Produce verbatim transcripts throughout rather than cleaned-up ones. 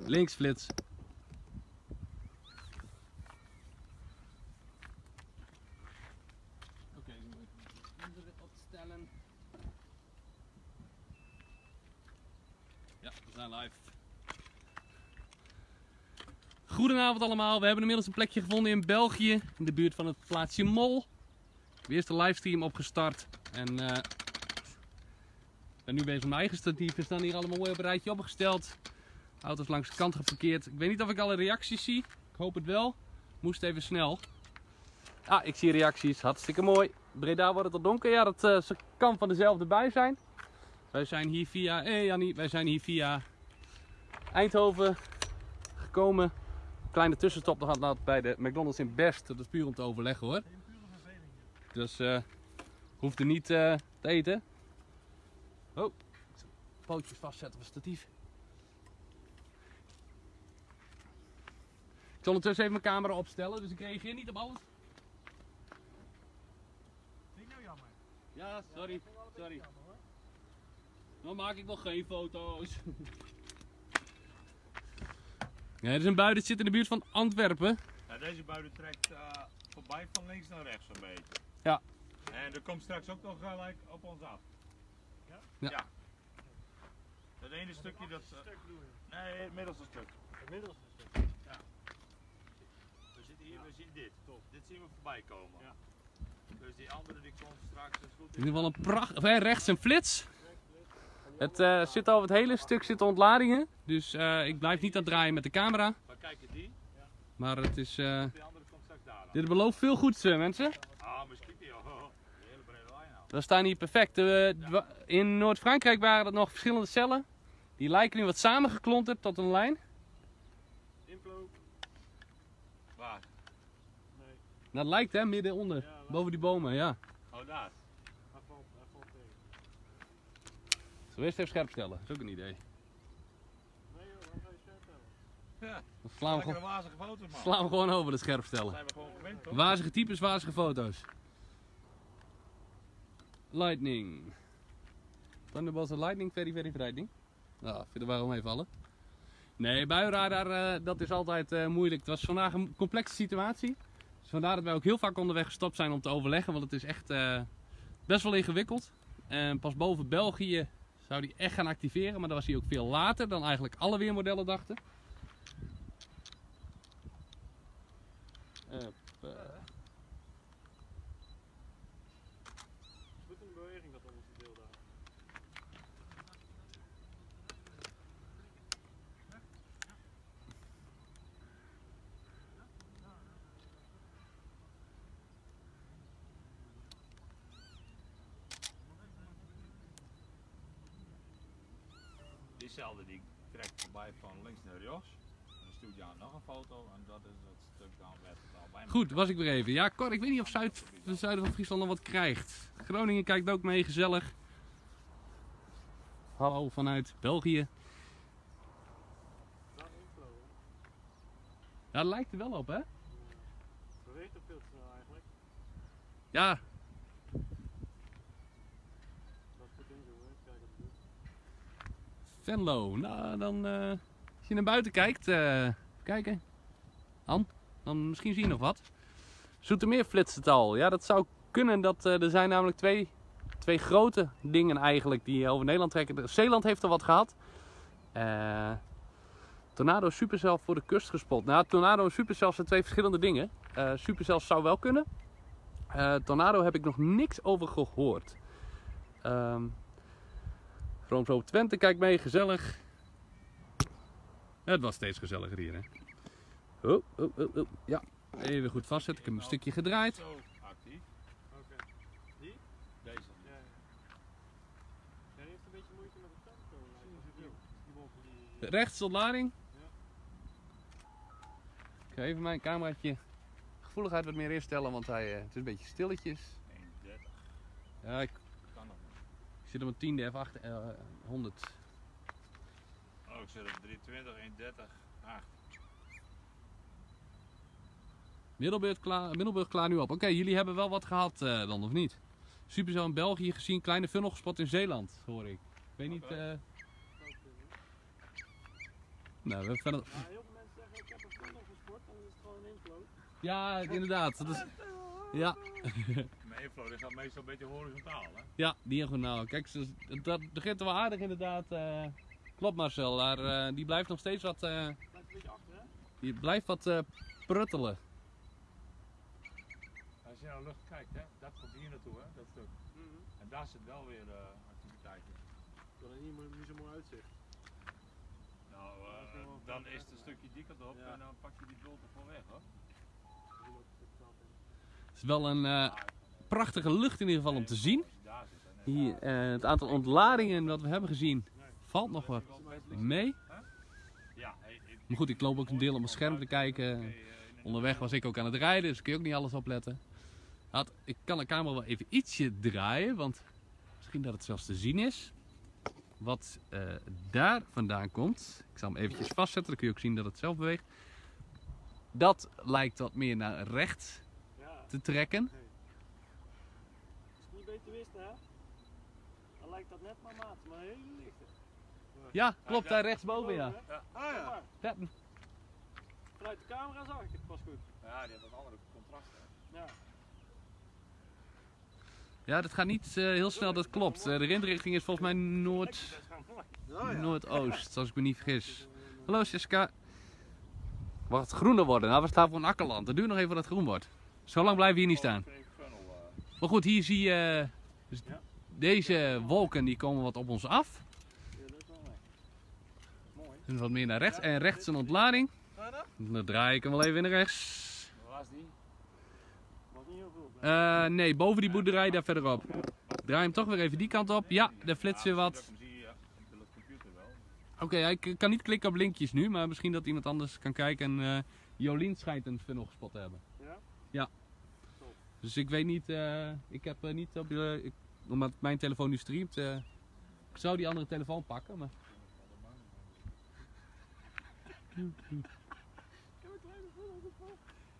Links flits. Oké, we moeten dit opstellen. Ja, we zijn live. Goedenavond allemaal, we hebben inmiddels een plekje gevonden in België, in de buurt van het plaatsje Mol. De eerste livestream opgestart en uh, ik ben nu bezig met mijn eigen statief. We staan hier allemaal mooi op een rijtje opgesteld. Auto's langs de kant geparkeerd. Ik weet niet of ik alle reacties zie, ik hoop het wel. Moest even snel. Ah, ik zie reacties, hartstikke mooi. Breda wordt het al donker, ja dat uh, kan van dezelfde bui zijn. Wij zijn hier via, hé hey Jannie, wij zijn hier via Eindhoven gekomen. Kleine tussenstop nog gehad bij de McDonald's in Best. Dat is puur om te overleggen hoor. Dus uh, hoeft er niet uh, te eten. Oh, pootjes vastzetten op het statief. Ik zal ondertussen even mijn camera opstellen, dus ik reageer niet op alles. Vind ik nou jammer? Ja, sorry, sorry. Dan maak ik nog geen foto's. Ja, er is een bui, dit zit in de buurt van Antwerpen. Ja, deze bui trekt uh, voorbij van links naar rechts een beetje. Ja. En er komt straks ook nog gelijk op ons af. Ja? Ja. Ja. Het ene stukje dat... Uh, stuk bedoel je? Nee, het middelste stuk. Het middelste stuk? Ja. We zitten hier, ja. We zien dit. Top. Dit zien we voorbij komen. Ja. Dus die andere die komt straks... Is goed. In ieder geval een pracht... Of, hey, rechts een flits. Het uh, zit over het hele stuk zitten ontladingen, dus uh, ik blijf niet aan het draaien met de camera. Maar kijk die? Ja. Maar het is... Uh, die andere komt straks daar aan. Dit belooft veel goeds uh, mensen. Ah, misschien die al. De hele brede lijn nou. We staan hier perfect. Uh, ja. In Noord-Frankrijk waren er nog verschillende cellen. Die lijken nu wat samengeklonterd tot een lijn. Inflow. Waar? Nee. Nou, dat lijkt hè, midden onder. Ja, boven die bomen, ja. Oh, daar. Zullen we eerst even scherp stellen? Dat is ook een idee. Nee joh, waarom ga je scherp stellen? Ja, dan slaan we, gewoon, wazige foto's, man. slaan we gewoon over het scherp stellen. Zijn we gewoon gewend, toch? Wazige types, wazige foto's. Lightning. Thunderbolts en lightning, very very frightening. Nou, vind er waarom mee vallen. Nee, buienradar, uh, dat is altijd uh, moeilijk. Het was vandaag een complexe situatie. Dus vandaar dat wij ook heel vaak onderweg gestopt zijn om te overleggen. Want het is echt uh, best wel ingewikkeld. En pas boven België zou die echt gaan activeren, maar dan was hij ook veel later dan eigenlijk alle weermodellen dachten. Up, uh. Goed een beweging dat onderste deel daar. Diezelfde die trekt voorbij van links naar rechts. Dan stuurt jou nog een foto en dat is het stuk dan werd het al bijna. Goed, was ik weer even. Ja, Cor, ik weet niet of Zuid, de zuiden van Friesland nog wat krijgt. Groningen kijkt ook mee, gezellig. Hallo vanuit België. Ja, dat lijkt er wel op, hè? We weten veel te snel eigenlijk. Ja. Venlo, nou dan uh, als je naar buiten kijkt, uh, kijken, Han, dan misschien zie je nog wat. Zoetermeer flitst het al, ja dat zou kunnen, dat, uh, er zijn namelijk twee, twee grote dingen eigenlijk die over Nederland trekken. Zeeland heeft er wat gehad. Uh, Tornado Supercell voor de kust gespot. Nou, Tornado en Supercell zijn twee verschillende dingen. Uh, Supercell zou wel kunnen. Uh, Tornado heb ik nog niks over gehoord. Um, Vroomshoop Twente, kijk mee, gezellig. Het was steeds gezelliger hier, hè. Oh, oh, oh, oh. Ja, even goed vastzetten. Ik heb een stukje gedraaid. Zo actief. Oké. Die? Deze. Ja, ja. Jij heeft een beetje moeite met de tempo. Rechts ontlading. Ja. Ik ga even mijn cameraatje gevoeligheid wat meer instellen, want hij, uh, het is een beetje stilletjes. één dertig. Ja, ik... Ik zit op een tiende F acht uh, honderd. Oh, ik zit op driehonderdtwintig, één dertig, acht. Middelburg klaar, Middelburg klaar nu op. Oké, okay, jullie hebben wel wat gehad uh, dan, of niet? Supercell in België gezien, kleine funnel gespot in Zeeland, hoor ik. Ik weet niet... Uh... Nou, we hebben verder... Ja, heel veel mensen zeggen ik heb een funnel gesport, dan is het gewoon een inflow. Ja, inderdaad. Dat is... Ja. Mijn inflow is al meestal een beetje horizontaal, hè? Ja, diagonaal. Kijk, ze- dat begint wel aardig inderdaad. eh klopt Marcel, daar, eh, die blijft nog steeds wat, eh, Blijft een beetje achter, hè? die blijft wat eh, pruttelen. Als je naar de lucht kijkt, hè, dat komt hier naartoe, hè, dat stuk. En daar zit wel weer uh, activiteit in. Dat is niet, niet zo mooi uitzicht. Nou, uh, dan is het een stukje die kant op Ja. en dan pak je die bult ervoor weg, hoor. Het is wel een eh, prachtige lucht in ieder geval om te zien. Als je daar zit, hè, Hier, eh, het aantal ontladingen wat we hebben gezien valt nog wat mee. ja, hey, ik- Maar goed, ik loop ook een deel op mijn scherm te kijken. Onderweg was ik ook aan het rijden, dus kun je ook niet alles opletten. Had, ik kan de camera wel even ietsje draaien, want misschien dat het zelfs te zien is. Wat eh, daar vandaan komt. Ik zal hem eventjes vastzetten, dan kun je ook zien dat het zelf beweegt. Dat lijkt wat meer naar rechts Ja, te trekken. als je het niet beter wist, hè? Dan lijkt dat net maar maat, maar een hele lichte. Ja, klopt, daar rechtsboven ja. Ja. Ah ja. Ja, Vanuit de camera zag ik het pas goed. Ja, die hebben wat andere contrasten. Ja. ja, dat gaat niet eh, heel snel, dat klopt. Eh, de windrichting is volgens mij noord, Dat is gewoon mooi. noordoost, als ik me niet vergis. Hallo Jessica. Mag het groener worden? Nou, we staan voor een akkerland. Het duurt nog even voordat het groen wordt. Zo lang blijven we hier niet staan. Maar goed, hier zie je eh, dus Ja. deze wolken die komen wat op ons af. Ja, dat is wel mooi. Mooi. Dus wat meer naar rechts. En rechts een ontlading. Dan draai ik hem wel even naar rechts. Waar was die? Was niet heel veel. hè? Eh, nee, boven die boerderij daar verderop. Draai hem toch weer even die kant op. Ja, daar flitst weer wat. Zie je, ja. Ik wil het computer wel. Oké, hij k- kan niet klikken op linkjes nu, maar misschien dat iemand anders kan kijken. En eh, Jolien schijnt een funnel gespot te hebben. Ja? Ja. Dus ik weet niet, eh, ik heb eh, niet op de, ik, omdat mijn telefoon nu streamt, eh, ik zou die andere telefoon pakken, maar... Ik heb een kleine funnel gespot.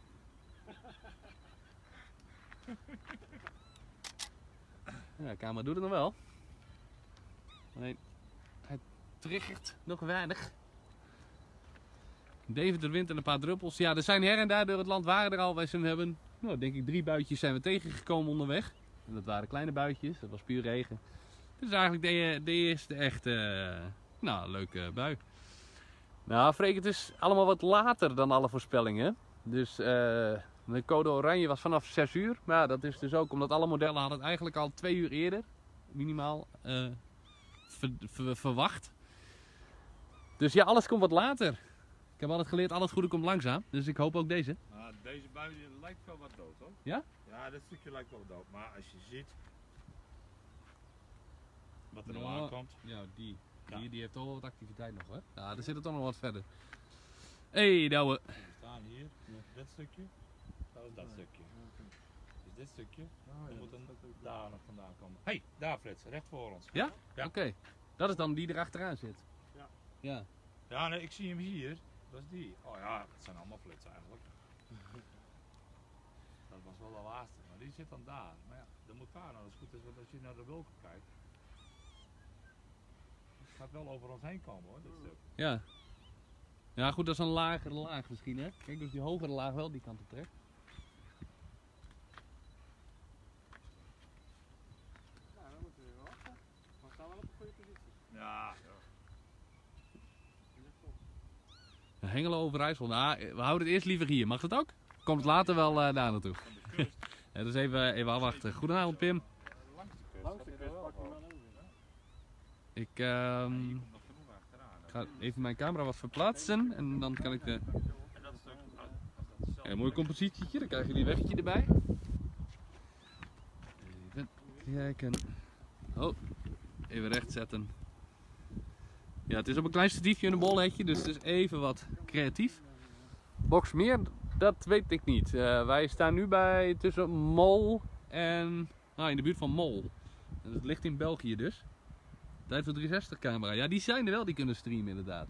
Ja, de camera doet het nog wel. Alleen, hij triggert nog weinig. Deventer wind en een paar druppels. Ja, er zijn her en daar door het land waren er al. Wij zijn, we hebben, nou, denk ik, drie buitjes zijn we tegengekomen onderweg. En dat waren kleine buitjes, dat was puur regen. Dit is eigenlijk de, de eerste echte, eh, nou, leuke bui. Nou, Freek, het is allemaal wat later dan alle voorspellingen. Dus eh, de code oranje was vanaf zes uur. Maar ja, dat is dus ook omdat alle modellen hadden het eigenlijk al twee uur eerder, minimaal, eh, ver- ver- verwacht. Dus ja, alles komt wat later. Ik heb altijd geleerd, alles goede komt langzaam. Dus ik hoop ook deze. Nou, deze bui die lijkt wel wat dood, hoor. Ja? Ja, dit stukje lijkt wel wat dood. Maar als je ziet wat er nou Ja. aankomt. Ja, die. Ja. Die, die heeft toch wel wat activiteit nog, hè? Ja, er zit er toch nog wat verder. Hé, hey, Douwe. We staan hier, dit stukje, dat is dat stukje. Dus dit stukje, we moeten daar nog vandaan komen. Hé, hey, daar Frits, recht voor ons. Ja? Ja. Oké. Dat is dan die er achteraan zit. Ja. Ja. Ja, nee, ik zie hem hier. Dat is die. Oh ja, het zijn allemaal flits eigenlijk. Dat was wel de laatste, maar die zit dan daar. Maar ja, dan moet daar nou, als het goed is, want als je naar de wolken kijkt. Het gaat wel over ons heen komen hoor, dit stuk. Ja. Ja, goed, dat is een lagere laag misschien, hè? Kijk, dus die hogere laag wel die kant op trekt. Nou, dan moeten we weer wachten. Maar we staan wel op een goede positie. Ja, Dat is top. Hengelo Overijssel. Nou, we houden het eerst liever hier. Mag dat ook? Komt het later wel uh, daar naartoe. van de kust. Ja, dus even, even afwachten. Goedenavond, Pim. Langs de kust. Langs de gaat kust hij pak je er hem wel wel over. Ik ehm, Hier komt nog genoeg achteraan. ga even mijn camera wat verplaatsen. En dan kan ik de... En dat stuk, als dat zelf Ja, een mooi compositietje, dan krijgen jullie een weggetje erbij. Even kijken. Oh, even recht zetten. Ja, het is op een klein statiefje en een bolhetje, dus het is even wat creatief. Boxmeer, dat weet ik niet. Uh, wij staan nu bij tussen Mol en... Ah, in de buurt van Mol. En dat ligt in België dus. Tijd voor driehonderdzestig camera. Ja, die zijn er wel, die kunnen streamen inderdaad.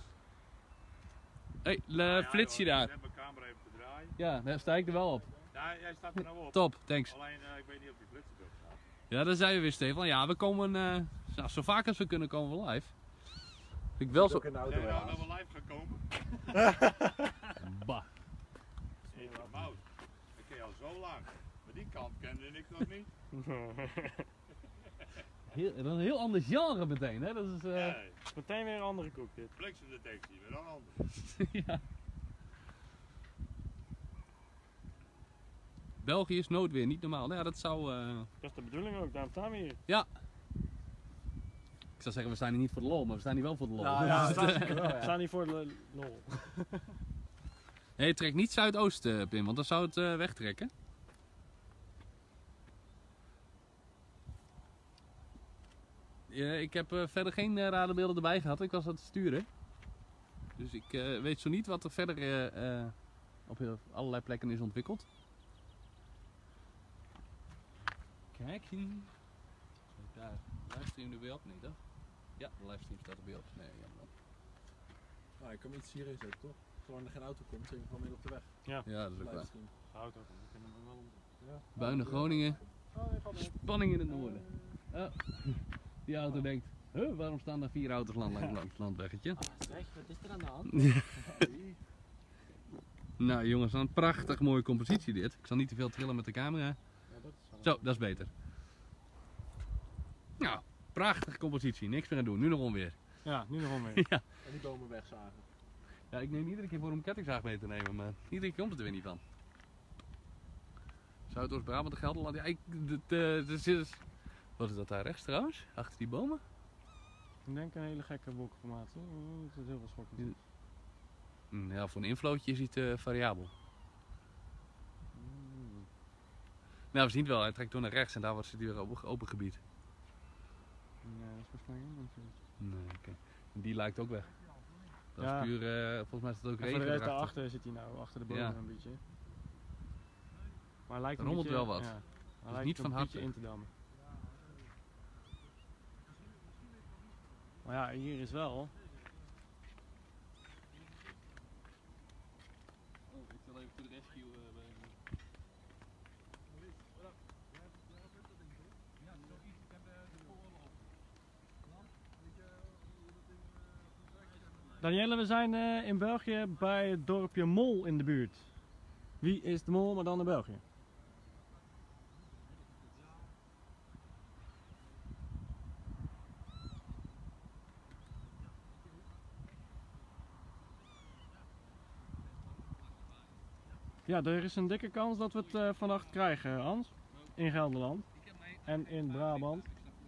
Hé, hey, flits je daar. Ik heb mijn camera even te draaien. Ja, daar sta ik er wel op. Ja, jij staat er nou op. Top, thanks. Alleen, uh, ik weet niet of die flits erop staat. Ja, daar zijn we weer, Stefan. Ja, we komen, uh, nou, zo vaak als we kunnen, komen we live. Vind ik wel zo. Ook in de auto Nee, nou, weg. nou we live gaan komen. Bah. Hey, Mout, ik ken jou zo lang. Maar die kant kende ik nog niet. Heel, dat is een heel ander genre meteen, hè? Dat is, uh... Nee, Meteen weer een andere koek dit. bliksemdetectie, maar dan anders. ja. België is noodweer, niet normaal. Nou ja, dat zou... Uh... Dat is de bedoeling ook, daarom staan we hier. Ik zou zeggen, we staan hier niet voor de lol, maar we staan hier wel voor de lol. Ja, ja, Dus, dat uh, is wel, We ja. staan hier voor de lol. Nee, trek niet zuidoost, uh, Pim, want dan zou het uh, wegtrekken. Uh, ik heb uh, verder geen uh, radarbeelden erbij gehad, ik was aan het sturen. Dus ik uh, weet zo niet wat er verder uh, uh, op heel, allerlei plekken is ontwikkeld. Kijk hier. Daar, livestream er weer op, niet toch? Ja, de livestream staat er weer op. Nee, jammer. Nou, ik kan hem iets hierin zetten, toch? Zolang er geen auto komt, zet ik gewoon midden op de weg. Ja, dat is ook waar. Livestream. Houd ook, we kunnen hem wel om. Ja. Buinen Groningen, Oh, nee, gaat mee. spanning in het noorden. Oh, die auto denkt, huh, waarom staan daar vier auto's land langs het landweggetje? Zeg, wat is er aan de hand? Nou jongens, een prachtig mooie compositie dit. Ik zal niet te veel trillen met de camera. Ja, dat is wel Zo, dat is beter. Nou, prachtige compositie, niks meer aan doen, nu nog onweer. Ja, nu nog onweer. Ja. En die bomen wegzagen. Ja, ik neem iedere keer voor om een kettingzaag mee te nemen, maar iedere keer komt het er weer niet van. Zuidoost-Brabant en Gelderland, ja, ik, het, uh, het is, wat is dat daar rechts trouwens? Achter die bomen? Ik denk een hele gekke wolkenformatie. Oh, het is heel veel schokkend. Hm, Ja, voor een inflootje is het uh, variabel. Mm. Nou, we zien het wel, hij trekt door naar rechts en daar wordt het weer open, open gebied. Ja, dat is volgens mij helemaal niet zo. Nee, oké. En die lijkt ook weg. Dat Ja. is puur, uh, volgens mij is het ook En regen voor de rest erachter. daarachter zit hij nou, achter de bomen Ja. een beetje. Maar hij lijkt Er een rommelt beetje, wel wat. Ja, hij Dus lijkt niet een van beetje harte. in te dammen. Maar ja, hier is wel. Oh, ik zal even voor de rescue uh, bij... Danielle, we zijn uh, in België bij het dorpje Mol in de buurt. Wie is de Mol, maar dan in België? Ja, er is een dikke kans dat we het uh, vannacht krijgen, Hans. In Gelderland en in Brabant.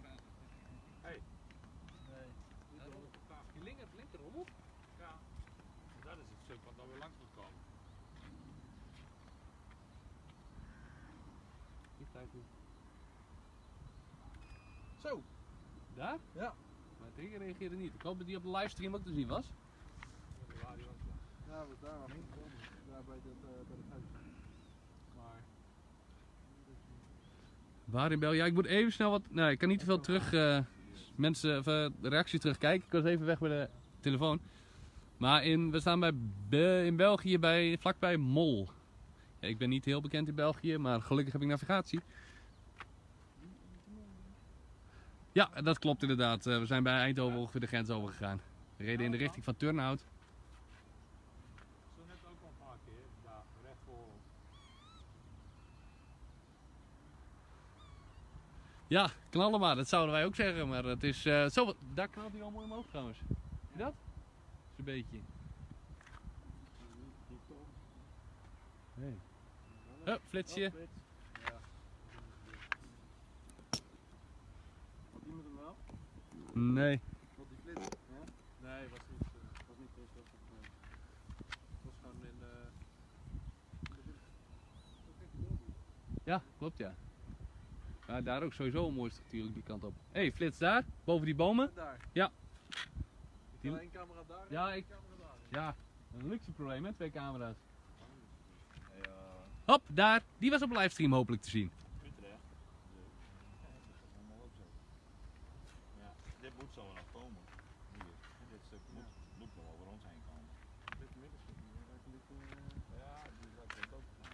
Je linker, linker rommel? Ja, dat is het stuk wat dan weer langs moet komen. Zo. Daar? Ja. Maar het ding reageerde niet. Ik hoop dat die op de livestream ook te zien was. Ja, we daar nog niet komen. Daar bij het, uh, bij het huis. Maar... Waar in België? Ja, ik moet even snel wat... Nee, ik kan niet te veel terug... Uh, mensen, of, uh, de reacties terugkijken. Ik was even weg bij de telefoon. Maar in, we staan bij Be in België bij, vlakbij Mol. Ja, ik ben niet heel bekend in België, maar gelukkig heb ik navigatie. Ja, dat klopt inderdaad. Uh, we zijn bij Eindhoven ongeveer de grens overgegaan. We reden in de richting van Turnhout. Zo net ook al een paar keer, daar recht voor ons. Ja, knallen maar. Dat zouden wij ook zeggen. Maar het is... Uh, zo, daar knalt hij wel mooi omhoog trouwens. Zie je dat? Dat is een beetje. Hey. Oh, flitsje. Had iemand hem wel? Nee. Wat die flits? Ja? Nee, was niet, uh, was niet eens dat het, uh, het was gewoon in, uh, Ja, klopt ja. Ja, daar ook sowieso een mooie structuur ook die kant op. Hé, hey, flits daar, boven die bomen. daar. Ja. Die... één camera daar en Ja, één ik- camera daar. Ja, een luxe probleem hè, twee camera's. Ja. Hop, daar. Die was op livestream hopelijk te zien. Utrecht. Ja, dit moet zo nog komen. Hier. Dit stuk moet, moet wel over ons heen komen. Dit middenstuk hier, lijkt een beetje, uh, Ja, die lijkt wel dood te gaan.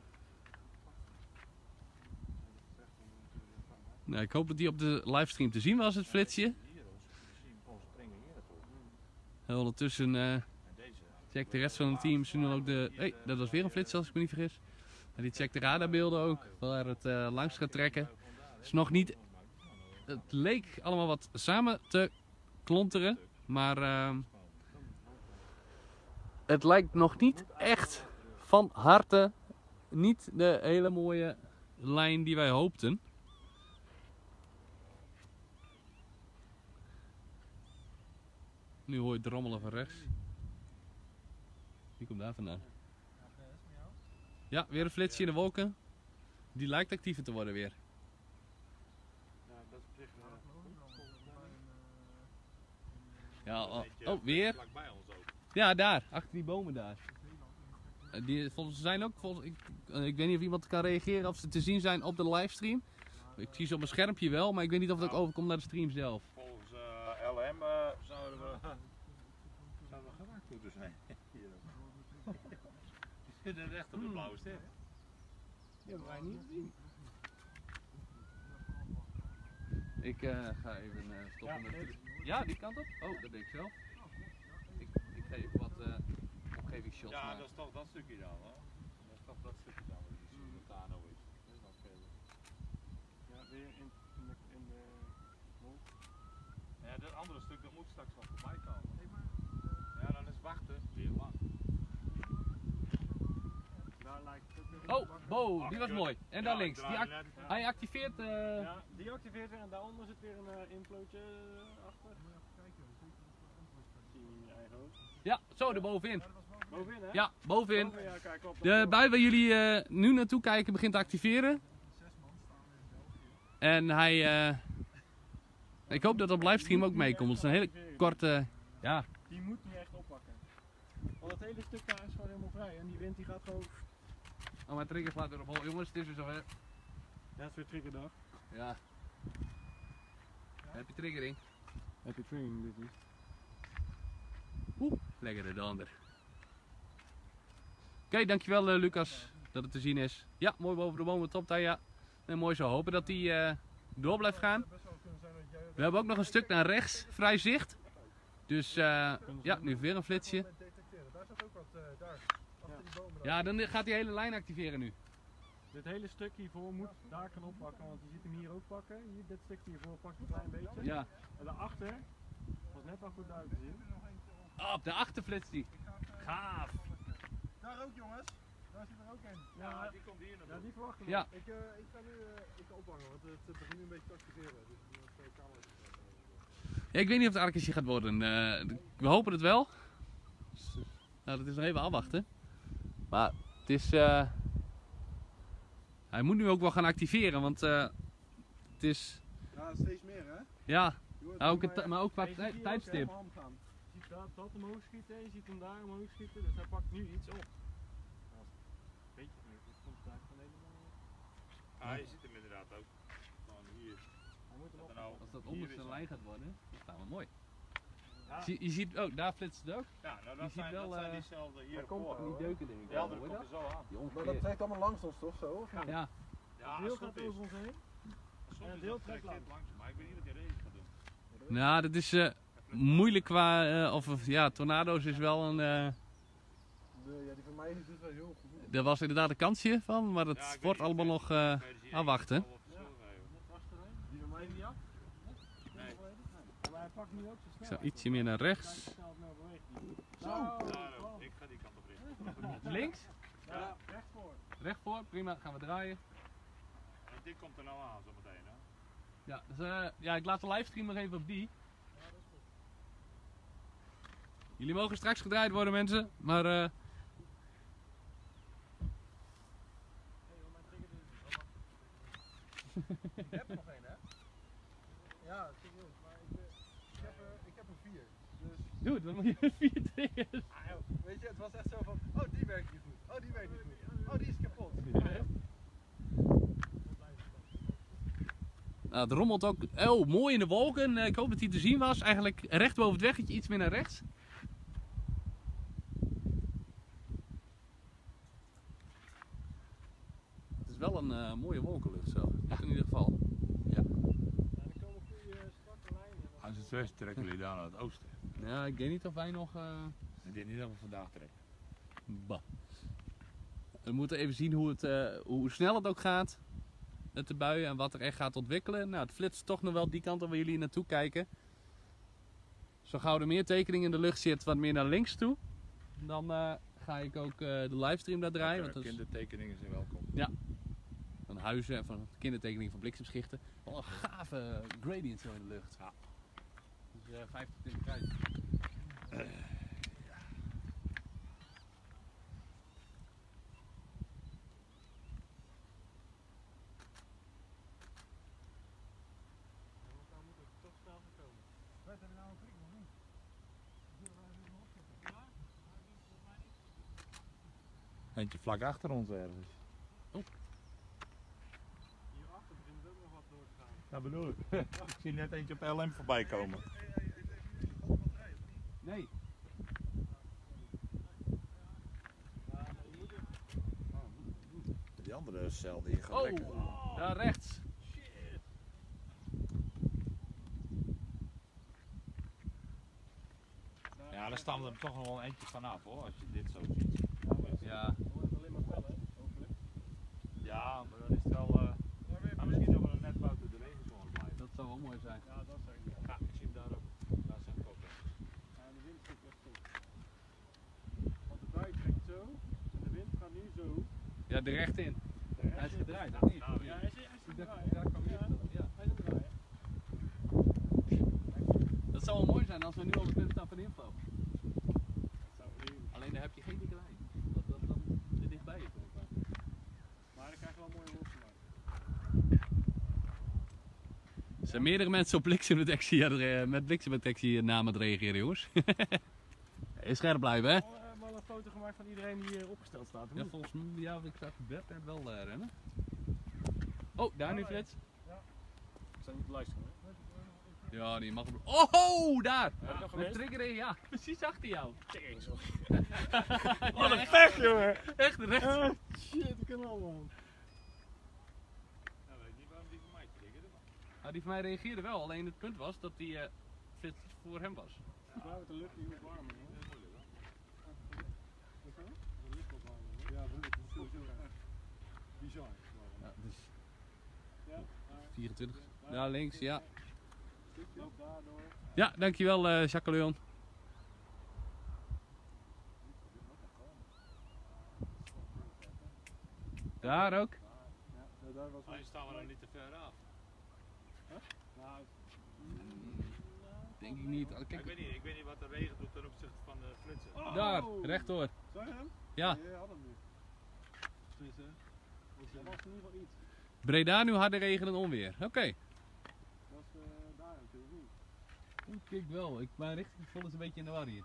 echt om natuurlijk te vangen. Nou, ik hoop dat die op de livestream te zien was, het flitsje. Hier, we zien gewoon springen hier naartoe. En ondertussen uh, En deze. checkt de rest van het team nu ook de... Hé, hey, dat was weer een flits als ik me niet vergis. En die checkt de radarbeelden ook, waar het uh, langs gaat trekken. Het is nog niet... Het leek allemaal wat samen te klonteren, maar... Uh, het lijkt nog niet echt van harte niet de hele mooie lijn die wij hoopten. Nu hoor je het rommelen van rechts. Wie komt daar vandaan? Ja, weer een flitsje in de wolken. Die lijkt actiever te worden weer. Ja, oh, oh weer. Ja, daar, achter die bomen daar. Die volgens zijn ook, volgens, ik, ik weet niet of iemand kan reageren of ze te zien zijn op de livestream. Ik zie ze op een schermpje wel, maar ik weet niet of het ook overkomt naar de stream zelf. Volgens uh, L M uh, zouden we, zouden we geraakt moeten zijn. Die zitten recht op de blauwe ster. Die hebben wij niet gezien. Ik uh, ga even uh, stoppen met het... Ja, die kant op? Oh, dat deed ik zelf. Ik, ik ga even wat uh, omgevingsshots Ja, maken. dat is toch dat stukje dan, hè? Dat is toch dat stukje dan, waar die Sultano is. Dat is nog verder. Ja, weer in, in de... In de mol. Ja, dat andere stuk dat moet straks nog voorbij komen. Ja, dan is wachten weer lang. Daar lijkt het ook weer Oh, Bo, die was mooi. En daar Ja, links. Die draai ac net- hij activeert... Uh... Ja, die activeert weer en daaronder zit weer een uh, inflootje achter. Zie je in je eigen hoofd. Ja, zo, er bovenin. Bovenin, hè? Ja, bovenin. Boven, ja, kijk op. De bui waar jullie uh, nu naartoe kijken begint te activeren. En hij... Uh... Ik hoop dat op livestream ook meekomt. Het is een hele korte... Ja. Die moet niet echt oppakken. Want het hele stuk daar is gewoon helemaal vrij en die wind die gaat gewoon... Oh, mijn trigger slaat weer op hol. Jongens, het is weer zover. Ja, het is weer triggerdag. Ja. Heb je triggering? Heb je triggering dit niet? Oeh, lekkerder de ander. Oké, okay, dankjewel uh, Lucas dat het te zien is. Ja, mooi boven de bomen top daar, ja. En mooi zo, hopen dat die uh, door blijft gaan. We hebben ook nog een stuk naar rechts, vrij zicht. Dus uh, ja, nu weer een flitsje. Daar staat ook wat, uh, daar, achter die bomen. Ja, dan gaat die hele lijn activeren nu. Dit hele stuk hiervoor moet daar gaan oppakken, want je ziet hem hier ook pakken. Hier, dit stuk hiervoor pakt een klein beetje. Ja. En daarachter was net wel goed duidelijk te zien. Oh, op de achterflits die. Gaaf. Daar ook jongens, daar zit er ook in. Ja, die komt hier naartoe. ja die verwachten we. Ja. Ik, uh, ik ga nu uh, ik ga ophangen, want het, het begint nu een beetje te activeren. Dus ik moet twee camera's zetten. Ja, ik weet niet of het Arkesje gaat worden. Uh, we hopen het wel. Nou, dat is nog even afwachten. Maar het is... Uh... Hij moet nu ook wel gaan activeren, want uh, het is... Ja, steeds meer hè? Ja, Je hoort maar ook, het het, maar ook qua Ja, je ziet tij- hier ook tijdstip. helemaal ham gaan. Je ziet dat, dat omhoog schieten, je ziet hem daar omhoog schieten, dus hij pakt nu iets op. Ja, weet je het niet, het komt daar gewoon helemaal... Ah, je ziet hem inderdaad ook. Gewoon hier. Hij moet hem Dat op. er nou, Als dat hier onderste is- lijn gaat worden, dan staan we mooi. Ja. Zie- Je ziet, oh, daar flitst het ook. Ja, nou Je dat ziet zijn, wel, dat zijn uh, diezelfde hier hij komt voor. er Die deuken denk ik Ja, wel, dat hoor je komt dat? er zo aan. Die Maar dat ongeveer. trekt allemaal langs ons toch zo? Of niet? Ja, Ja, Het als deel het gaat goed is. over ons heen. Soms en het is deel dat trekt trekt langs. langzaam, maar ik weet niet wat die race gaat doen. nou, dat is uh, moeilijk qua, uh, of of, ja, tornado's is wel een, uh, De, ja, die van mij is dus wel heel goed. er was inderdaad een kansje van, maar het Ja, ik weet wordt niet, allemaal ik nog weet- uh, ik weet het hier afwachten. wel wat verschil geven. Net achterheen. Die van mij Ja? Nee. Maar hij pakt nu ook zo snel. Zo, ietsje meer naar rechts. Kijk hoe snel het nou beweegt. Zo. Nou, Nou, oh. ik ga die kant op richten. Links, Ja, recht voor. recht voor, prima, gaan we draaien. En dit komt er nou aan zometeen, hè? Ja, dus, uh, ja, ik laat de livestream nog even op die. Jullie mogen straks gedraaid worden mensen, maar uh, Ik heb er nog één, hè? Ja, serieus, maar ik, eh, ik, heb, er, ik heb er vier. Dus, dude, dan moet je vier triggers. ah, joh, weet je, het was echt zo van, oh die werkt niet goed, oh die werkt niet goed, oh die is kapot. Nou, het rommelt ook oh, mooi in de wolken. Uh, ik hoop dat hij te zien was. Eigenlijk recht boven het weggetje, iets meer naar rechts. Het is wel een uh, mooie wolkenlucht zo. Dat in ieder geval. Ja. Ja, er komen goede strakke lijnen. Als het zo is, trekken jullie daar naar het oosten. Ja, ik weet niet of wij nog... Uh... Ik denk niet dat we vandaag trekken. Bah. We moeten even zien hoe, het, uh, hoe snel het ook gaat. Met de buien en wat er echt gaat ontwikkelen. Nou, het flitst toch nog wel die kant op waar jullie naartoe kijken. Zo gauw er meer tekening in de lucht zit, wat meer naar links toe. Dan uh, ga ik ook uh, de livestream daar draaien. Ja, want kindertekeningen zijn welkom. Ja. Van huizen en van kindertekeningen van bliksemschichten. Wel een gave gradient zo in de lucht. Ja. Dus uh, vijf tot twintig kruis. Uh, ja. Dan moet het toch snel gekomen. Wij hebben nou een klik nog niet. Zullen wij er nog opzetten? Ja? Maar die volgens mij niet. Eentje vlak achter ons ergens. Hierachter begint ook nog wat door te gaan. Ja, bedoel ik. Ik zie net eentje op L M voorbij komen. Nee. Die andere cel die gaat Oh, lekker. daar rechts. Ja, daar staan we er toch nog wel een eentje vanaf hoor, als je dit zo ziet. Ja. Dan wordt het alleen maar fel, hè? Hopelijk. Ja, maar dan is het wel. Uh, maar misschien dat we er net buiten de regenzone blijven. Dat zou wel mooi zijn. Ja, dat zeg ik. Ja, ik zie hem daar ook. Daar zijn we ook. Ja, de wind zit echt goed. Want de bui trekt zo en de wind gaat nu zo. Ja, er recht in. Hij is gedraaid, dat niet? Ja, hij is, hij is Ik dacht, draaien. daar kwam Ja, je. Ja. hij is aan het draaien. Dat zou wel mooi zijn als we nu op het punt staan van info. Dat zou heel. Alleen daar heb je geen dikke lijn. Dat dat dan te dichtbij is. volgens mij. Maar dan krijg je wel mooie los gemaakt. Er zijn meerdere mensen op bliksemdetectie, uh, met bliksemdetectie namen aan het reageren, jongens. Scherp blijven, hè? We hebben wel een foto gemaakt van iedereen die hier opgesteld staat. Ja, volgens mij, ja, ik zag Bert net wel uh, rennen. Oh, daar nu Frits. Ik sta niet te luisteren, hè? Ja, die mag. Oh, ho, daar! Heb je nog Met gemist? triggeren, ja, precies achter jou. Tering, sorry. Wat een pech, jongen! Echt recht. Ah, shit, ik kan al, man. Ja, weet niet waarom die van mij triggerde. Nou, die van mij reageerde wel, alleen het punt was dat die uh, Frits voor hem was. Ik wou met de lucht niet opwarmen, hoor. Dat is moeilijk hoor. Wat zo? De lucht opwarmen, hoor. Ja, de lucht is sowieso echt bizar. Ja, dus Ja, daar. vierentwintig. Ja, links, ja. Stukje ook daardoor. Ja, dankjewel uh, Jacques Leon. Daar ook. Ja, daar was Alleen staan we dan niet te ver af. Nou, Denk ik niet. Oh, Ik kijk, weet niet, ik weet niet wat de regen doet ten opzichte van de flitsen. Oh. daar, rechtdoor. zou je hem? Ja, Je had hem nu. Dus, hè? Dat was in ieder geval iets. Breda nu harde regen en onweer. Oké. Okay. Dat was uh, daar natuurlijk niet. Kijk wel, ik, mijn richtinggevoel is een beetje in de war hier.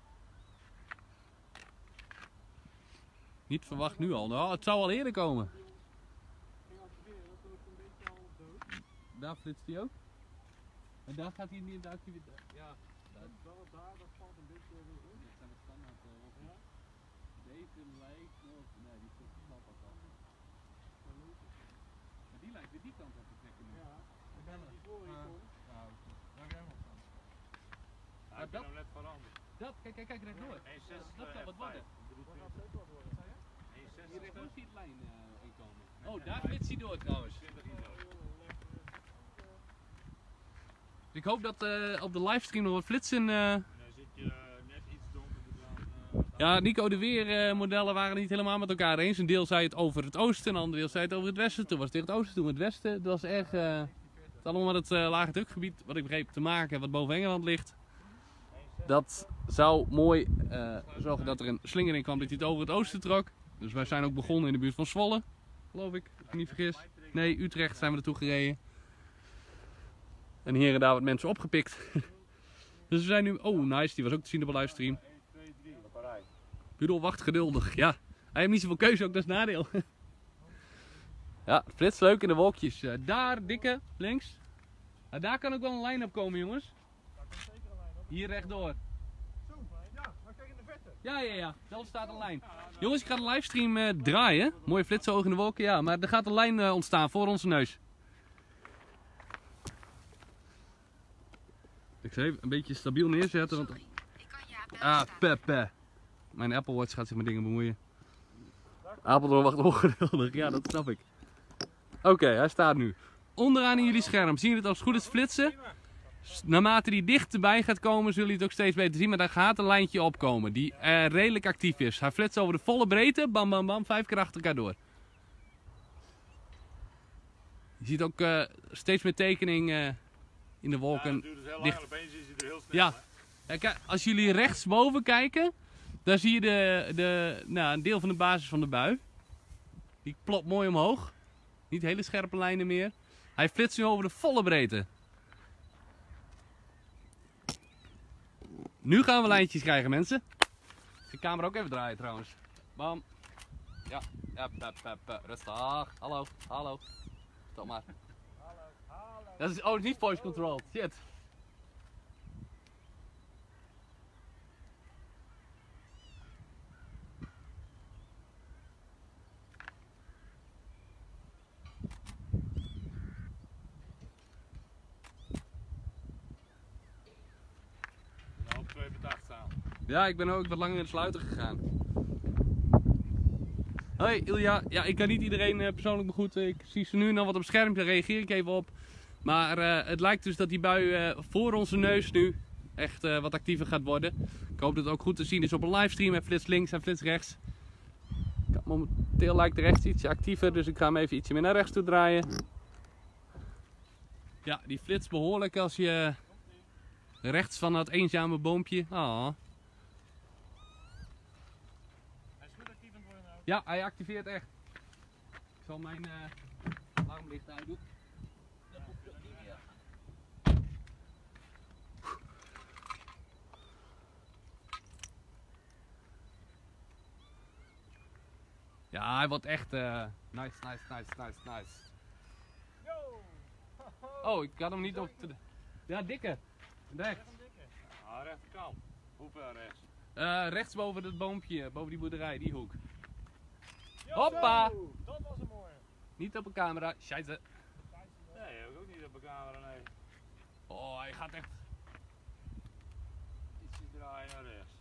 Niet verwacht nu al. Nou, het zou al eerder komen. Ging activeren, dat loopt een beetje al dood. Daar flitst hij ook. En daar gaat hij niet de activiteit. Ja, Dat, dat, daar, dat valt een beetje weer in. dit zijn de standaard. Uh, Ja. Deze lijkt nog. Nee, die zit knap wat af. Dat loopt het. Maar die lijkt weer die kant op te trekken nu. Ja, ik ben er. Die voor je komt. Nou, Waar jij nog van? Hij heeft dat- hem net veranderd. dat, kijk, kijk, kijk, rechtdoor. één Dat, zestig, dat kan wat worden. Dat gaat zeker wat worden, zei je? Hier rechtdoor zie je de lijn uh, inkomen. Oh, daar flitst hij door trouwens. Ik hoop dat uh, op de livestream nog wat flitsen. Uh... En dan zit je uh, net iets donkerder dan. Uh, Ja, Nico, de weermodellen waren niet helemaal met elkaar eens. Een deel zei het over het oosten, een ander deel zei het over het westen. Toen was het tegen het oosten, toen het westen. Het was erg. Uh, het had allemaal met het uh, lage drukgebied, wat ik begreep, te maken, wat boven Engeland ligt. Dat zou mooi uh, zorgen dat er een slingering kwam dat hij het over het oosten trok. Dus wij zijn ook begonnen in de buurt van Zwolle, geloof ik, als ik me niet vergis. Nee, Utrecht zijn we naartoe gereden. En hier en daar wat mensen opgepikt. Dus we zijn nu... Oh, nice, die was ook te zien op de livestream. één, twee, drie. Budel wacht geduldig, ja. Hij heeft niet zoveel keuze, ook dat is het nadeel. Ja, flits leuk in de wolkjes. Uh, daar, dikke, links. Uh, daar kan ook wel een lijn op komen, jongens. Daar komt zeker een lijn op. Hier rechtdoor. Zo, ja, maar kijk in de verte. Ja, ja, ja. Daar staat een lijn. Jongens, ik ga de livestream uh, draaien. Mooie flitsoog in de wolken, ja. Maar er gaat een lijn uh, ontstaan voor onze neus. Er Ik zal even een beetje stabiel neerzetten. Want... Sorry, ik kan je appel Ah, staan. pepe. Mijn Apple Watch gaat zich met dingen bemoeien. Apeldoorn wacht ongeduldig, ja dat snap ik. Oké, hij staat nu. Onderaan in jullie scherm zien jullie het als het goed is flitsen. Naarmate die dichterbij gaat komen, zullen jullie het ook steeds beter zien. Maar daar gaat een lijntje opkomen die uh, redelijk actief is. Hij flitst over de volle breedte, bam bam bam, vijf keer achter elkaar door. Je ziet ook uh, steeds meer tekening uh, in de wolken. Ja, dat duurt dus heel lang dicht. en opeens is hij er heel snel. Ja, ja kijk, als jullie rechtsboven kijken, dan zie je de, de, nou, een deel van de basis van de bui. Die plopt mooi omhoog. Niet hele scherpe lijnen meer. Hij flitst nu over de volle breedte. Nu gaan we lijntjes krijgen, mensen. De camera ook even draaien trouwens. Bam. Ja, ja, ja, ja, ja. Rustig. Hallo, hallo. Stop maar. Hallo, hallo. Dat is oh, niet voice control. Shit. Nou, op twee met acht staan. Ja, ik ben ook wat langer in de sluiter gegaan. Hoi Ilja, ja, ik kan niet iedereen uh, persoonlijk begroeten. Ik zie ze nu en dan wat op het scherm, daar reageer ik even op. Maar uh, het lijkt dus dat die bui uh, voor onze neus nu echt uh, wat actiever gaat worden. Ik hoop dat het ook goed te zien is op een livestream. Hij flitst links en flitst rechts. Momenteel lijkt de rechts ietsje actiever, dus ik ga hem even ietsje meer naar rechts toe draaien. Ja, die flitst behoorlijk als je rechts van dat eenzame boompje. Oh. Hij is goed actief aan het worden nou. Ja, hij activeert echt. Ik zal mijn uh, alarmlicht uitdoen. Dat hoeft ook niet meer. Ja, hij wordt echt uh, nice, nice, nice, nice, nice. Yo! Oh, ik had hem niet op. Te... Ja, dikke. Rechts. Ah, rechterkant. Hoe ver rechts? Uh, rechts boven het boompje, boven die boerderij, die hoek. Yo, Hoppa! zo! Dat was hem mooi. Niet op de camera, scheisse. Nee, heb ik ook niet op de camera, nee. Oh, hij gaat echt. Ietsje draaien naar rechts.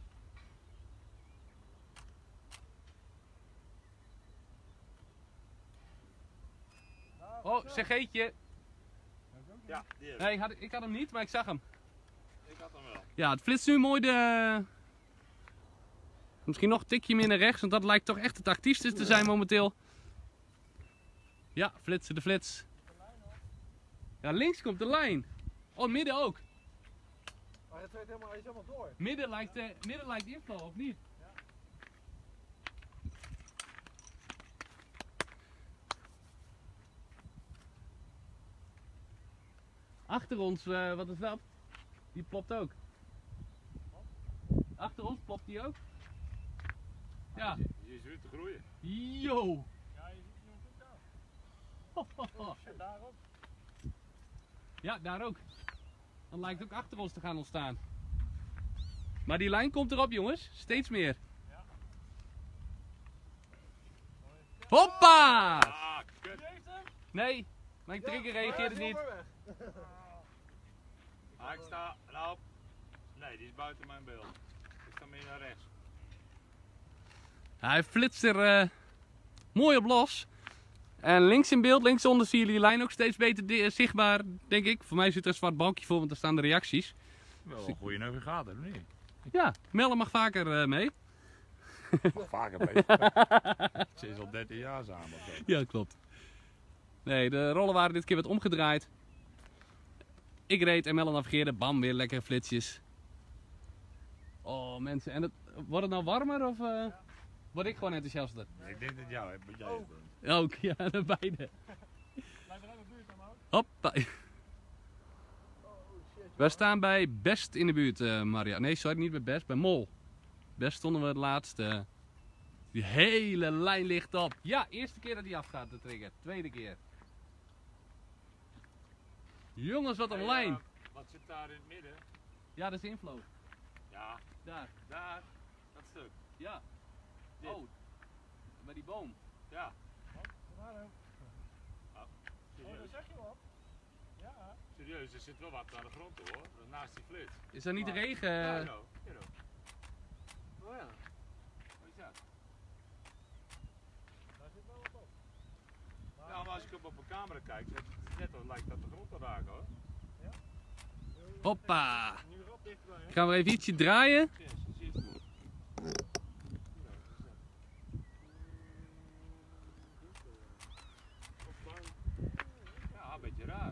Oh, cg'tje. Ja, die heb ik. Nee, ik had, ik had hem niet, maar ik zag hem. Ik had hem wel. Ja, het flitst nu mooi de... Misschien nog een tikje meer naar rechts, want dat lijkt toch echt het actiefste te zijn momenteel. Ja, flitsen de flits. Ja, links komt de lijn. Oh, midden ook. Maar het helemaal, hij is helemaal door. Midden lijkt, uh, midden lijkt inflow, of niet? Achter ons, uh, wat is dat? Die plopt ook. Achter ons plopt die ook. Ja. Je, je is weer te groeien. Yo! Ja, je ziet hem goed aan. En daarop. Ja, daar ook. Dan lijkt het ook achter ons te gaan ontstaan. Maar die lijn komt erop, jongens. Steeds meer. Ja. Hoppa! Ah, kut. Die heeft hem. Nee, mijn trigger reageerde niet. Ah, ik sta, nou, nee, die is buiten mijn beeld. Ik sta meer naar rechts. Hij flitst er uh, mooi op los. En links in beeld, linksonder zien jullie die lijn ook steeds beter zichtbaar, denk ik. Voor mij zit er een zwart balkje voor, want daar staan de reacties. Wel een goede navigator, of niet? Ja, Melle mag vaker uh, mee. Vaker mee. Ze is al dertien jaar samen. Of zo. Ja, klopt. Nee, de rollen waren dit keer wat omgedraaid. Ik reed en Melle navigeerde. Bam, weer lekkere flitsjes. Oh, mensen. En het, wordt het nou warmer of uh, word ik gewoon enthousiaster? Ik denk dat jou hebt, wat jij Oh. bent. Ook, ja, de beide. Blijf er even buurt omhoog. Hoppa. Oh shit. Wij staan bij Best in de buurt, uh, Maria. Nee, sorry, niet bij Best, bij Mol. Best stonden we het laatste. Die hele lijn ligt op. Ja, eerste keer dat die afgaat, de trigger. Tweede keer. Jongens, wat een Hey, lijn. uh, wat zit daar in het midden? Ja, dat is inflow. Ja, Daar. daar, dat stuk. Ja. Dit. Oh, bij die boom. Ja. Hallo. Oh, Oh, dat zeg je wat. Ja. Serieus, er zit wel wat aan de grond hoor, naast die flits. Is dat niet de Maar- regen? Ja, eh? zo. Hier ook. Oh ja, Wat is dat? daar zit wel wat op. Ja, maar als ik op op een camera kijk, het is net al lijkt dat de grond te raken hoor. Hoppa! Nu rap dichterbij, hè? Gaan we even ietsje draaien. Yes, je ziet het goed. Ja, een beetje raar.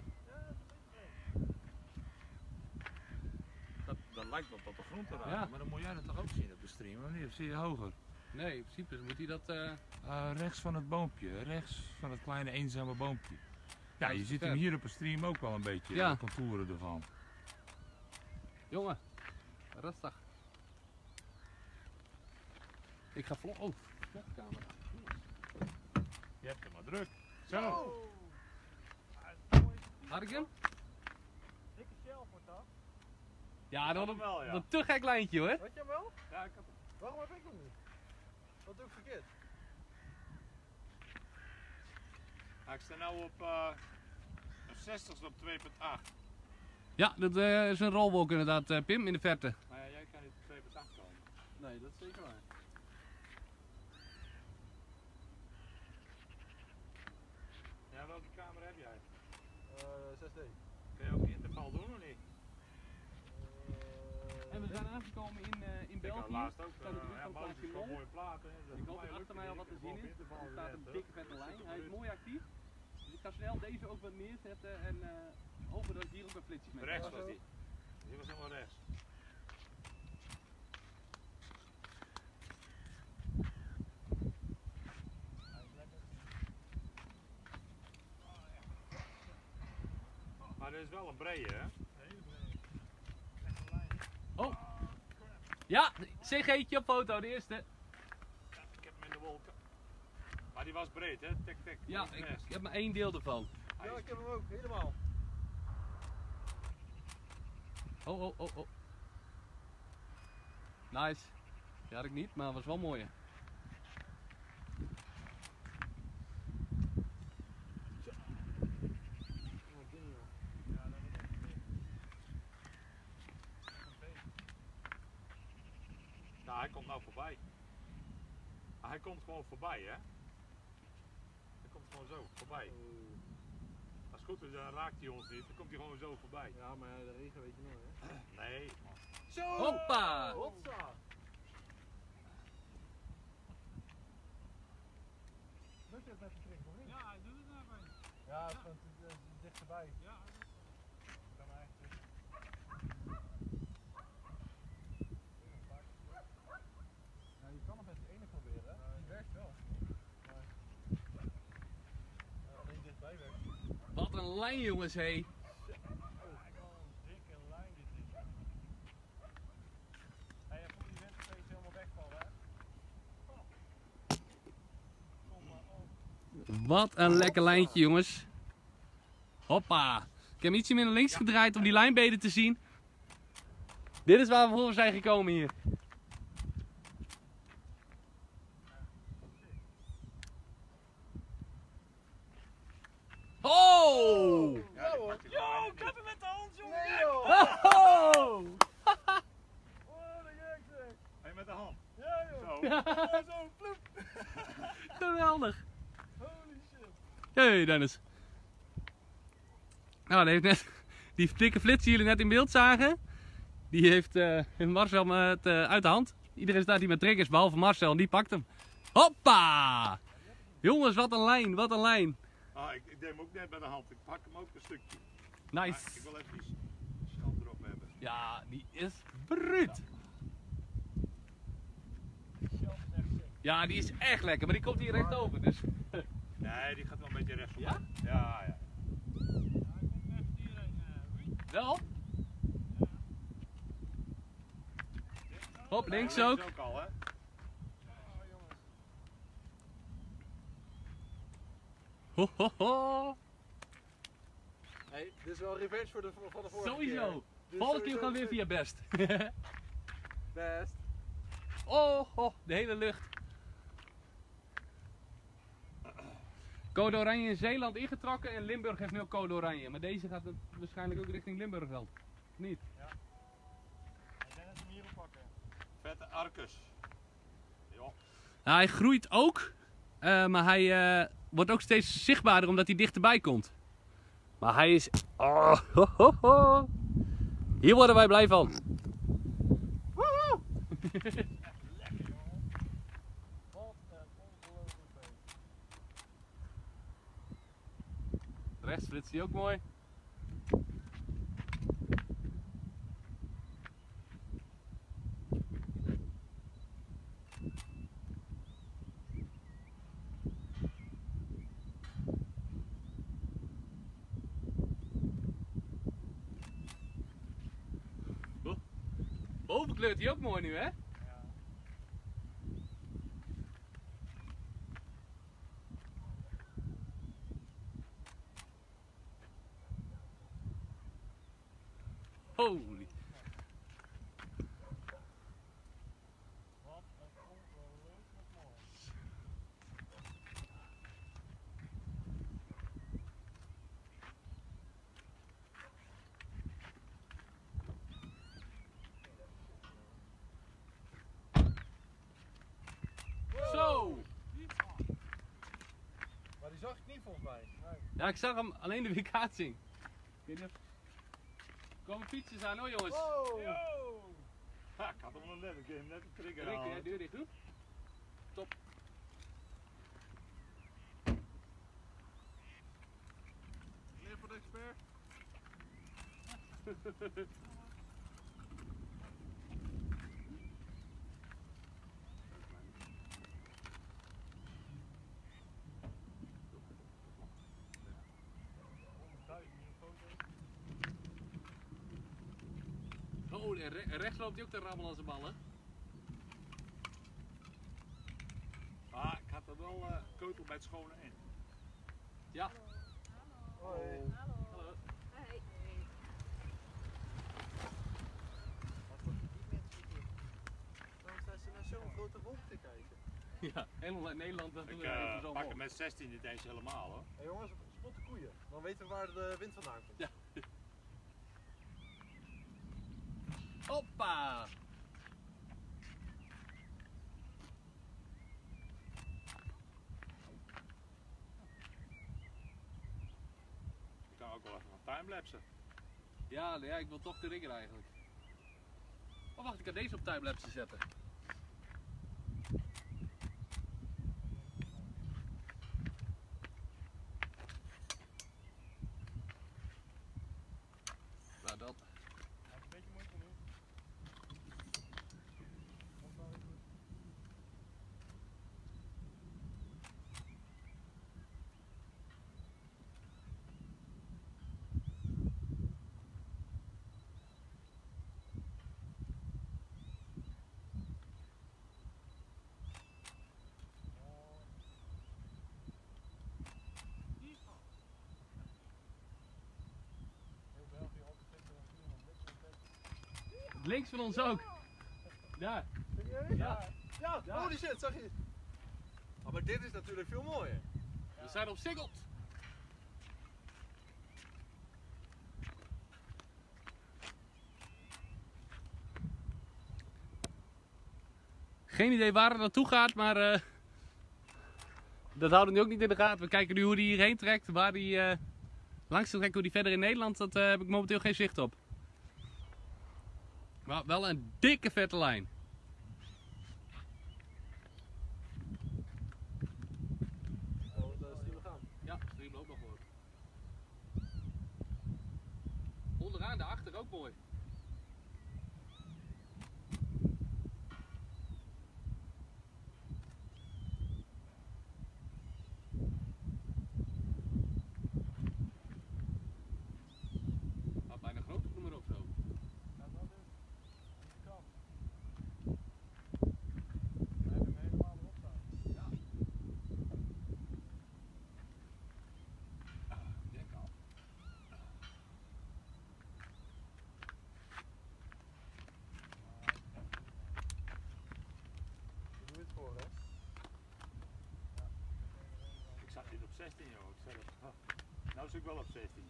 Dat, dat lijkt wel tot de grond te raken, Ja. maar dan moet jij dat toch ook zien op de stream, of niet? Of zie je hoger? Nee, in principe moet hij dat... eh, Uh, rechts van het boompje, rechts van het kleine eenzame boompje. Ja, Dat je is ziet ver. hem hier op de stream ook wel een beetje, Ja. de contouren ervan. Jongen, rustig. Ik ga vlog... Oh, vlogcamera. Je hebt hem maar druk. Zo. Had ik hem? Dikke shell voor dat. Ja, dat was een, wel, ja. een te gek lijntje hoor. Weet je hem wel? Ja, ik had hem. Waarom heb ik hem niet? Wat doe ik verkeerd? Ja, ik sta nu op uh, een zestigste op twee komma acht. Ja, dat eh, is een rolwolk inderdaad, eh, Pim, in de verte. Maar ja, jij kan niet op twee komma acht komen. Nee, dat is zeker waar. Ja, welke camera heb jij? Uh, zes D. Kun je ook een interval doen of niet? Uh, En we zijn aangekomen in, eh, in Ik had België. laatst ook. Zijn we Uh, terug ja, van Boos Plaatsje is wel Mol. mooie platen. Ik hoop dat achter mij al wat te zien is. Er staat een dikke vette lijn. Hij is mooi actief. Dus ik ga snel deze ook wat neerzetten en uh, hopen dat ik hier ook wat flitsjes mee Rechts krijg. was die. Die was helemaal rechts. Maar dit is wel een brede, hè? Ja, C G'tje op foto, de eerste. Ja, ik heb hem in de wolken. Maar die was breed, hè? Tek, tek. Ja, links, ik, rechts. ik heb maar één deel ervan. Hij Ja, is- ik heb hem ook, helemaal. Oh, oh, oh, oh. Nice. Die had ik niet, maar was wel mooi. Hè. Nou, hij komt nou voorbij. Ah, hij komt gewoon voorbij, hè? Hij komt gewoon zo voorbij. Als het goed is, dan raakt hij ons niet. Dan komt hij gewoon zo voorbij. Ja, maar de regen weet je nooit, hè? Nee, man. Zo! Hoppa! Hopsa! Lukt het met de trink of niet? Ja, hij doet het nou bij. Ja, het is gewoon te- te- te dichterbij. Ja, Kan maar echt terug. Ja, je kan het met die ene proberen, hè? Die werkt wel. Maar... Ja, alleen dichtbij werkt. Wat een lijn jongens, hé. Oh, wat een dikke lijn dit is. Hey, en voor die winterfeest helemaal wegvallen, hè? Kom maar op. Wat een lekker lijntje jongens. Hoppa. Ik heb hem ietsje meer naar links gedraaid om die lijn beter te zien. Dit is waar we voor zijn gekomen hier. Oh! Ja, die pakt hij gewoon in. hem met de hand, jongen! Nee, Oh! joh! Oh, de gek zeg! Hey, met de hand. Ja, joh! Zo. Oh, zo, ploep! Geweldig. Holy shit! Hey Dennis. Nou, die, heeft net, die dikke flits die jullie net in beeld zagen, die heeft, uh, heeft Marcel met, uh, uit de hand. Iedereen staat hier met triggers, behalve Marcel, en die pakt hem. Hoppa! Jongens, wat een lijn, wat een lijn. Ah, ik, ik deed hem ook net met de hand. Ik pak hem ook een stukje. Nice. Maar ik wil even die stand erop hebben. Ja, die is bruut. Ja, die is echt lekker, maar die komt hier recht over. Dus. Nee, die gaat wel een beetje rechts op. Ja? Ja, ja. Wel? Hop, links Ja, ook. ook al, hè? Ho, ho, ho. Hey, dit is wel revenge voor de, van de vorige Sowieso. keer. Dit is Volgende keer sowieso gaan we weer via best. best. Oh, oh, de hele lucht. Code oranje in Zeeland ingetrokken en Limburg heeft nu ook code oranje. Maar deze gaat waarschijnlijk ook richting Limburg wel. Niet? Ik denk dat we hem hier oppakken. Vette Arcus. Ja. Nou, hij groeit ook, uh, maar hij uh, wordt ook steeds zichtbaarder omdat hij dichterbij komt. Maar hij is... Oh, ho, ho, ho. Hier worden wij blij van. Woehoe! Lekker jongen. Wat een ongelooflijk beest. Rechts flitst hij ook mooi. Boven kleurt hij ook mooi nu, hè? Ja. Holy. Wat een ongelooflijk mooi. Zo! Maar die zag ik niet volgens mij. Nee. Ja, ik zag hem alleen de weerkaatsing. Er komen fietsers aan hoor jongens. Wow! Yo! Ha, ik had hem nog net, ik heb hem net een trigger Rick, halen. ja, deur dicht doen. Top. Leer voor de expert. Oh, en re en rechts loopt hij ook te rammelen als een ballen. Ah, ik had er wel uh, keutel bij het schone in. Ja. Hoi. Hallo. Hallo. Hey. Waarom staan ze naar zo'n grote wolk te kijken? Ja, helemaal uit Nederland. Dat Ik doen we even uh, zo pak op. hem met zestien niet eens helemaal hoor. Hé jongens, spot de koeien. Dan weten we waar de wind vandaan komt. Ja. Hoppa! Ik kan ook wel even gaan timelapsen. Ja, ja, ik wil toch de rigger eigenlijk. Oh wacht, ik kan deze op timelapse zetten. Nou dat. Hij heeft een beetje moeite nu. Komt wel weer goed. Heel België altijd zitten en iemand niks van vet. Links van ons ook. Daar. Serieus? Ja. Ja, Ja. holy shit, zag je? Oh, maar dit is natuurlijk veel mooier. We zijn op Siggelt. Geen idee waar het naartoe gaat, maar uh, dat houden we nu ook niet in de gaten. We kijken nu hoe hij hierheen trekt, waar hij uh, langs te trekken, hoe hij verder in Nederland, dat uh, heb ik momenteel geen zicht op. Maar wel een dikke vette lijn. Oh, daar zien we gaan. Ja, stream loopt nog voor. Onderaan, daarachter ook mooi. Ah, bijna grote noemer ook zo. Gaat wel dus. Deze kant. We hebben hem helemaal erop staan. Ja. Ah, dek af. Doe het voor, hè? Ik zag dit op zestien joh, ik zeg het. Oh. Nou zit ik wel op zestien.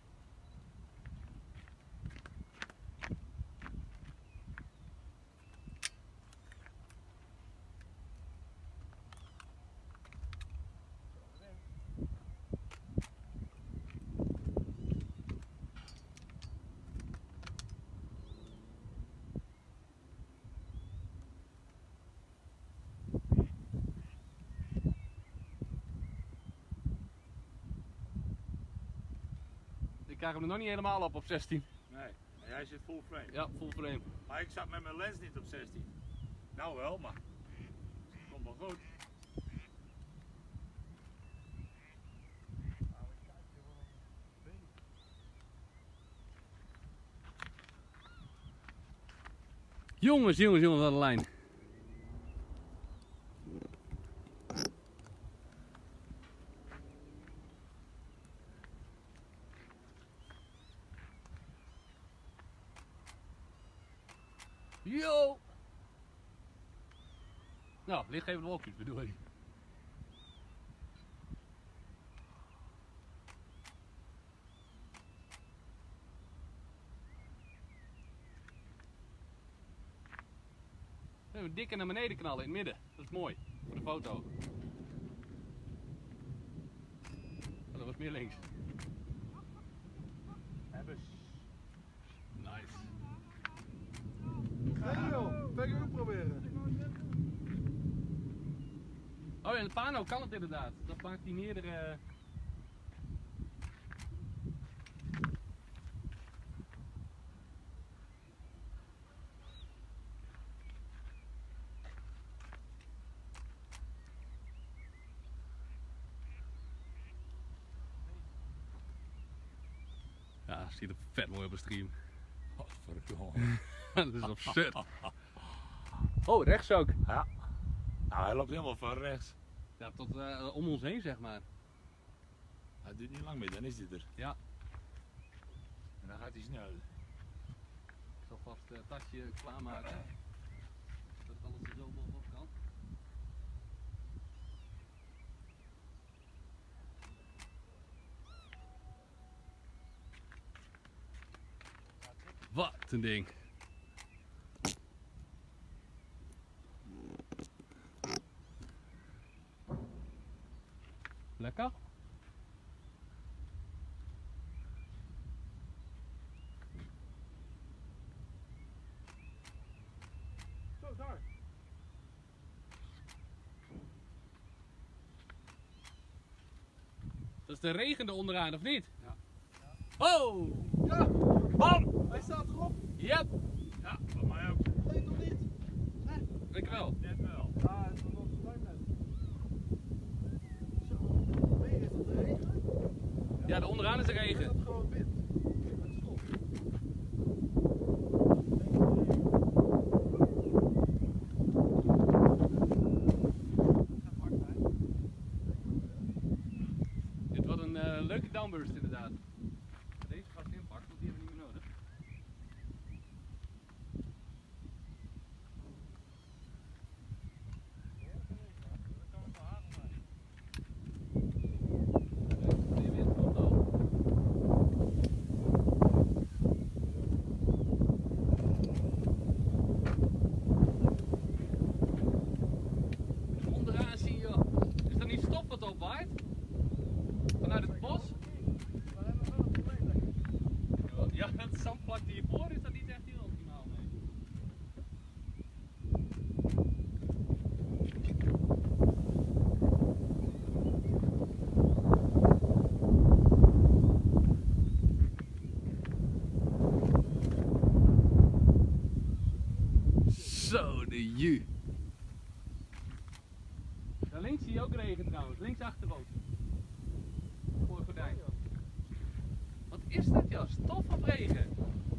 Ik krijg hem er nog niet helemaal op op zestien. Nee, en jij zit full frame. Ja, full frame. Maar ik zat met mijn lens niet op zestien. Nou wel, maar het komt wel goed. Jongens, jongens, jongens, wat een lijn. Yo! Nou, lichtgevende wolkjes bedoel je. We hebben dikke naar beneden knallen in het midden. Dat is mooi voor de foto. Oh, dat was meer links. Hebben. Nice. Hey joh, verder proberen. Oh, en de pano kan het inderdaad. Dat maakt die meerdere. Ja, ziet er vet mooi op de stream. Godverdomme. Dat is absurd. Oh, rechts ook. Ja. Nou, hij loopt helemaal van rechts. Ja, tot uh, om ons heen zeg maar. Hij duurt niet lang meer, dan is hij er. Ja. En dan gaat hij snel. Ik zal vast het uh, tasje klaarmaken. Dat alles er zo bovenop kan. Wat een ding. Lekker? Zo, daar. Dat is de regen er onderaan, of niet? Ja. Oh! Ja, Bam! hij staat erop. Yep! Ja, voor mij ook. Nee, nog niet. Ik wel. Net wel. Ja, het is nog zo lang net. Zo, weer is dat regen. Ja, de onderaan is de Is regen. dat gewoon wit? Het stof. Dit wordt een uh, leuke downburst inderdaad. Deze vast inpakt, want die hebben we niet meer nodig. Onderaan zie je, is dat niet stof wat opwaait? Vanuit het bos? Maar hebben we wel een probleem, denk ik. Ja, het zandvlak hiervoor is dat niet echt heel optimaal, nee. Zo, de ju. Daar links zie je ook regen trouwens, links achterop. Voor het gordijn. Wat is dat, joh? Stof of regen?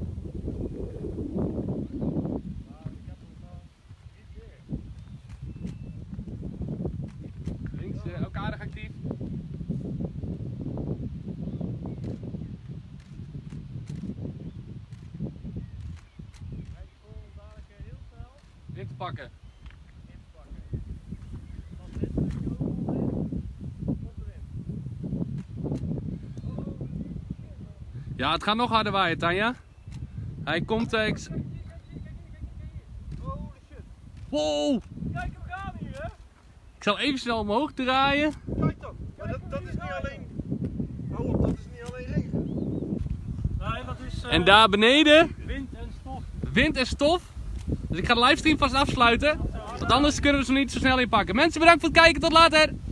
Links uh, ook aardig actief. Dit pakken. Als dit stukje ook onderin, komt erin. Ja, het gaat nog harder waaien, Tanja. Hij komt... Uh, ik... Holy shit. Wow! Kijk hem gaan hier, hè? Ik zal even snel omhoog draaien. Kijk dan. Maar dat, dat is niet alleen... Hou op, dat is niet alleen regen. Nee, dat is uh, En daar beneden, wind en stof. wind en stof. Dus ik ga de livestream vast afsluiten. Want anders kunnen we ze niet zo snel inpakken. Mensen, bedankt voor het kijken. Tot later!